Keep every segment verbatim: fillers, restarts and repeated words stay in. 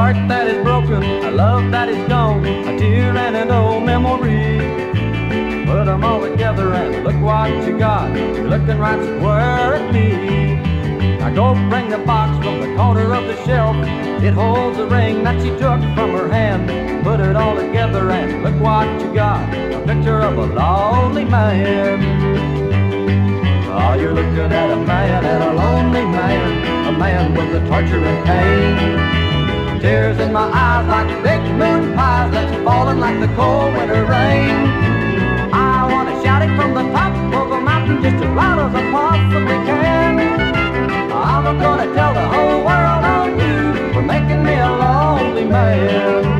heart that is broken, a love that is gone, a tear and an old memory. Put them all together and look what you got. You're looking right square at me. Now go bring the box from the corner of the shelf. It holds a ring that she took from her hand. Put it all together and look what you got. A picture of a lonely man. Oh, you're looking at a man and a lonely man, a man with the torture and pain. Tears in my eyes like big moon pies that's falling like the cold winter rain. I want to shout it from the top of a mountain just as loud as I possibly can. I'm gonna tell the whole world on you for making me a lonely man.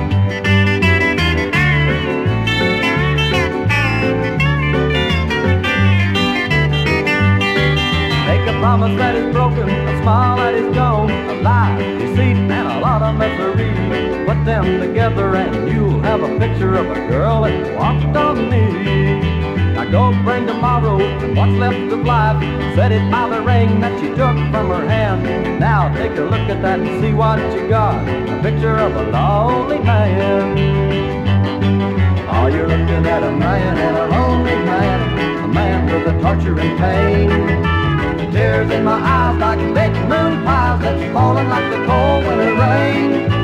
Take a promise that is broken, a smile that is gone, a lie, deceit, and a lot of misery. Put them together and you'll have a picture of a girl that walked on me. Now go bring tomorrow and what's left of life. Set it by the ring that she took from her hand. Now take a look at that and see what you got. A picture of a lonely man. Oh, you're looking at a man and a lonely man, a man with a torture and pain. Tears in my eyes like big moon pies that's falling like the cold winter rain.